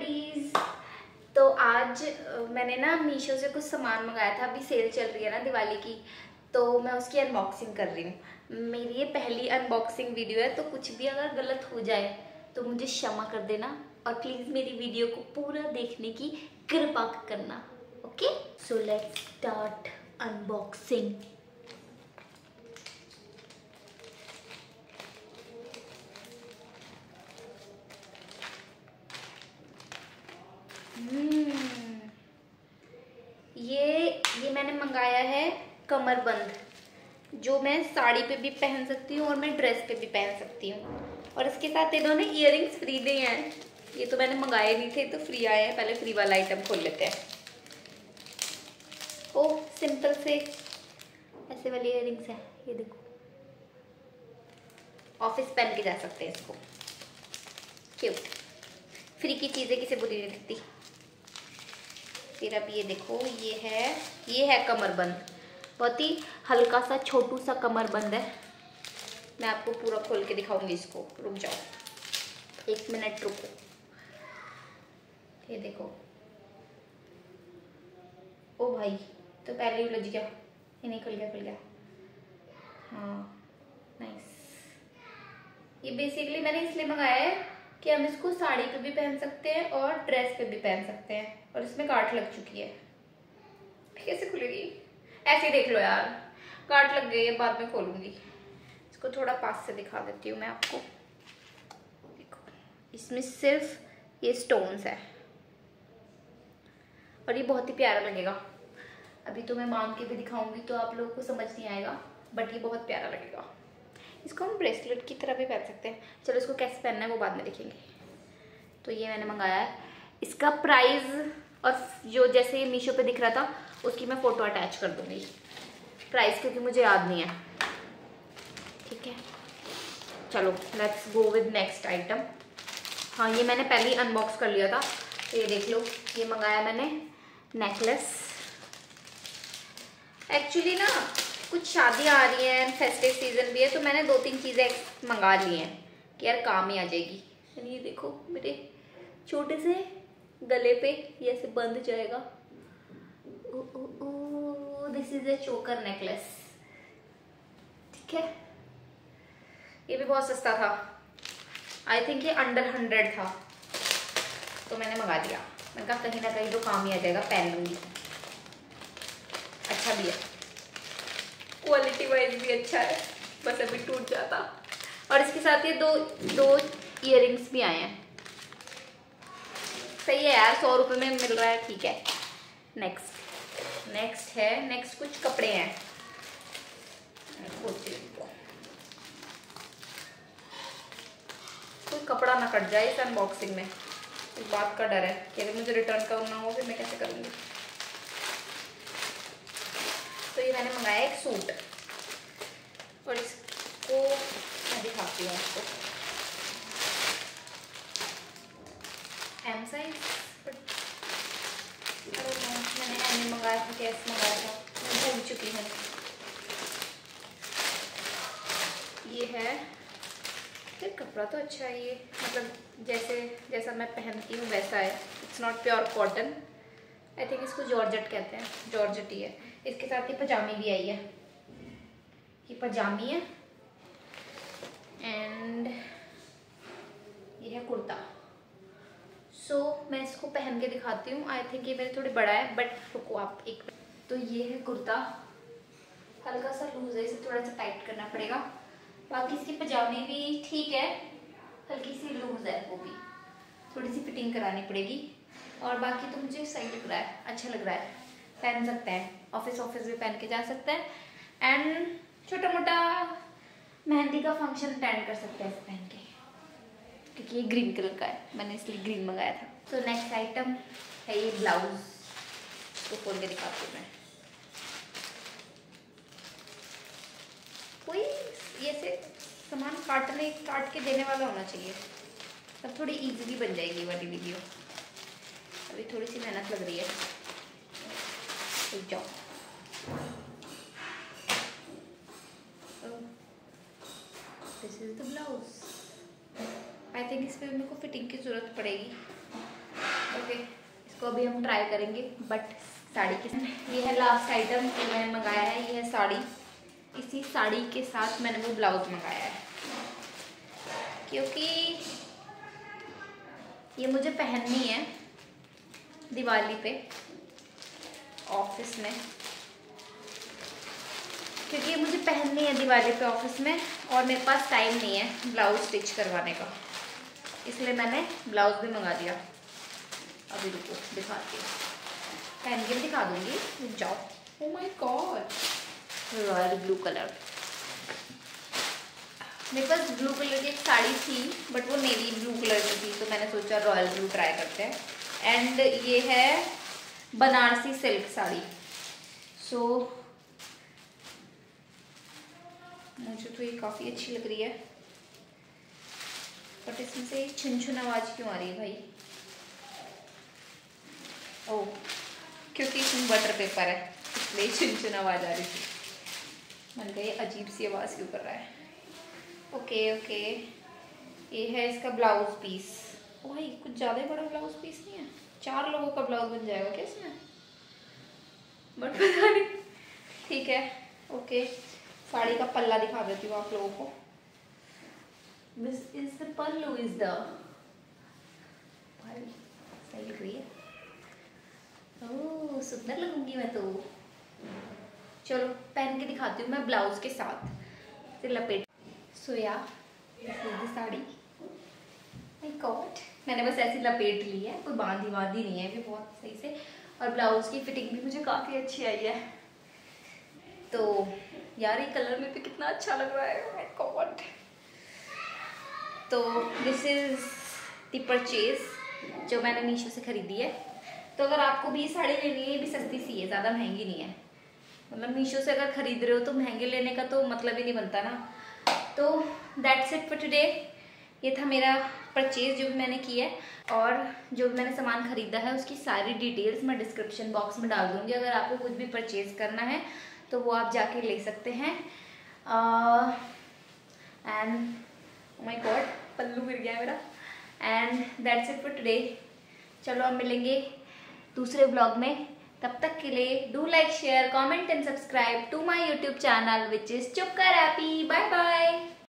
गर्लीज। तो आज मैंने ना मीशो से कुछ सामान मंगाया था, अभी सेल चल रही है ना दिवाली की, तो मैं उसकी अनबॉक्सिंग कर रही हूँ। मेरी ये पहली अनबॉक्सिंग वीडियो है, तो कुछ भी अगर गलत हो जाए तो मुझे क्षमा कर देना और प्लीज़ मेरी वीडियो को पूरा देखने की कृपा करना। Okay, so let's start unboxing. ये मैंने मंगाया है कमरबंद, जो मैं साड़ी पे भी पहन सकती हूँ और मैं ड्रेस पे भी पहन सकती हूँ। और इसके साथ इन्होंने इयररिंग्स फ्री दिए हैं। ये तो मैंने मंगाए नहीं थे, तो फ्री आए हैं। पहले फ्री वाला आइटम खोल लेते हैं। ओह, सिंपल से ऐसे वाली इयररिंग्स हैं, ये देखो। ऑफिस पहन के जा सकते हैं इसको, क्यूट। फ्री की चीज़ें किसे बुरी नहीं लगती। फिर अब ये देखो, ये है कमरबंद। बहुत ही हल्का सा छोटू सा कमरबंद है। मैं आपको पूरा खोल के दिखाऊंगी इसको। रुक जाओ, 1 मिनट रुको। ये देखो। ओ भाई, तो पहले ही उलझ गया। ये नहीं, खुल गया। हाँ, नाइस। ये बेसिकली मैंने इसलिए मंगाया है कि हम इसको साड़ी पे भी पहन सकते हैं और ड्रेस पे भी पहन सकते हैं। और इसमें गांठ लग चुकी है। कैसे खुलेगी? ऐसे ही देख लो यार, गांठ लग गई है, बाद में खोलूंगी। इसको थोड़ा पास से दिखा देती हूँ मैं आपको। देखो, इसमें सिर्फ ये स्टोन्स है और ये बहुत ही प्यारा लगेगा। अभी तो मैं मांग के भी दिखाऊंगी तो आप लोगों को समझ नहीं आएगा, बट ये बहुत प्यारा लगेगा। इसको हम ब्रेसलेट की तरह भी पहन सकते हैं। चलो, इसको कैसे पहनना है वो बाद में देखेंगे। तो ये मैंने मंगाया है। इसका प्राइस और जो जैसे ये मीशो पे दिख रहा था उसकी मैं फ़ोटो अटैच कर दूँगी। प्राइस क्योंकि मुझे याद नहीं है। ठीक है, चलो let's go with next item. हाँ, ये मैंने पहले ही अनबॉक्स कर लिया था, तो ये देख लो। ये मंगाया मैंने नेकलेस। एक्चुअली ना कुछ शादियाँ आ रही हैं, फेस्टिव सीजन भी है, तो मैंने 2-3 चीज़ें मंगा ली हैं कि यार काम ही आ जाएगी। ये देखो, मेरे छोटे से गले पे ये ऐसे बंध जाएगा। दिस इज ए चोकर नेकलेस। ठीक है, ये भी बहुत सस्ता था। आई थिंक ये अंडर 100 था, तो मैंने मंगा लिया। मैंने कहा कहीं ना कहीं तो काम ही आ जाएगा, पहन लूंगी। अच्छा भी है, क्वालिटी वाइज भी अच्छा है, बस अभी टूट जाता। और इसके साथ ये दो इयररिंग्स भी आए हैं। सही है यार, 100 रुपये में मिल रहा है, ठीक है। नेक्स्ट कुछ कपड़े हैं। कोई कपड़ा ना कट जाए इस अनबॉक्सिंग में, इस बात का डर है कि अगर मुझे रिटर्न करना हो फिर मैं कैसे करूँगी। तो ये मैंने मंगाया एक सूट, और इसको मैं दिखाती हूँ आपको। एम साइज, मैंने एम मंगाया था, कैसे मंगाया था मैं भूल चुकी हूँ। ये है, फिर कपड़ा तो अच्छा है ये, मतलब जैसा मैं पहनती हूँ वैसा है। It's not pure cotton. I think इसको जॉर्जेट कहते हैं, जॉर्जेट ही है। इसके साथ ये पजामी भी आई है। ये पजामी है एंड ये है कुर्ता। सो मैं इसको पहन के दिखाती हूँ। आई थिंक ये मेरे थोड़ी बड़ा है, बट रुको आप एक। तो ये है कुर्ता, हल्का सा लूज है, इसे थोड़ा सा टाइट करना पड़ेगा। बाकी इसकी पजामे भी ठीक है, हल्की सी लूज है, वो भी थोड़ी सी फिटिंग करानी पड़ेगी। और बाकी तो मुझे सही लग रहा है, अच्छा लग रहा है, पहन सकते हैं। ऑफिस भी पहन के जा सकते हैं एंड छोटा मोटा मेहंदी का फंक्शन अटेंड कर सकते हैं इसे पहन के, क्योंकि ये ग्रीन कलर का है, मैंने इसलिए ग्रीन मंगाया था। तो नेक्स्ट आइटम है ये ब्लाउज। इसको खोल के दिखाती हूँ मैं। कोई ये से सामान काट के देने वाला होना चाहिए, तब थोड़ी इजीली बन जाएगी वाली वीडियो। अभी थोड़ी सी मेहनत लग रही है। रुक जाओ। This is the blouse. I think इस पर मेरे को फिटिंग की ज़रूरत पड़ेगी। तो अभी हम ट्राई करेंगे बट साड़ी के साथ। ये है लास्ट आइटम जो मैंने मंगाया है, ये है साड़ी। इसी साड़ी के साथ मैंने वो ब्लाउज मंगाया है क्योंकि ये मुझे पहननी है दिवाली पे ऑफिस में, क्योंकि ये मुझे पहननी है दिवाली पे ऑफिस में और मेरे पास टाइम नहीं है ब्लाउज स्टिच करवाने का, इसलिए मैंने ब्लाउज भी मंगा दिया। अभी रुको दिखाती हूँ, पहन के भी दिखा दूंगी, रुक जाओ। Oh my god, royal blue colour. मेरे पास ब्लू कलर की एक साड़ी थी बट वो नेवी ब्लू कलर की थी, तो मैंने सोचा रॉयल ब्लू ट्राई करते हैं। एंड ये है बनारसी सिल्क साड़ी। सो मुझे तो ये काफ़ी अच्छी लग रही है, बट इसमें से छुन छुन आवाज़ क्यों आ रही है भाई? ओह, क्योंकि इसमें बटर पेपर है इसलिए छुन छुन आवाज़ आ रही थी। मैंने कहा ये अजीब सी आवाज़ क्यों कर रहा है। ओके ओके, ये है इसका ब्लाउज पीस। ओ भाई कुछ ज़्यादा ही बड़ा ब्लाउज पीस नहीं है, 4 लोगों का ब्लाउज बन जाएगा क्या इसमें? बट पता नहीं, ठीक है ओके। साड़ी का पल्ला दिखा देती हूँ आप लोगों को। This is the pallu, is the भाई सही लग रही है। ओह सुंदर लगूंगी मैं तो। चलो पहन के दिखाती हूँ मैं ब्लाउज के साथ, फिर लपेट। सोया साड़ी, माय गॉड, मैंने बस ऐसी लपेट ली है, कोई बांधी नहीं है अभी बहुत सही से। और ब्लाउज की फिटिंग भी मुझे काफ़ी अच्छी आई है। तो यार ये कलर में भी कितना अच्छा लग रहा है, माय गॉड। तो दिस इज द परचेज जो मैंने मीशो से खरीदी है। तो अगर आपको भी ये साड़ी लेनी है, ये भी सस्ती सी है, ज़्यादा महंगी नहीं है। मतलब मीशो से अगर खरीद रहे हो तो महंगे लेने का तो मतलब ही नहीं बनता ना। तो दैट्स इट फॉर टुडे। ये था मेरा परचेज जो भी मैंने किया है, और जो भी मैंने सामान खरीदा है उसकी सारी डिटेल्स मैं डिस्क्रिप्शन बॉक्स में डाल दूँगी। अगर आपको कुछ भी परचेज करना है तो वो आप जाके ले सकते हैं। And oh my god, pallu गिर गया मेरा। And that's it for today. चलो अब मिलेंगे दूसरे ब्लॉग में, तब तक के लिए do like share comment and subscribe to my YouTube channel which is चुप कर हैप्पी। Bye bye.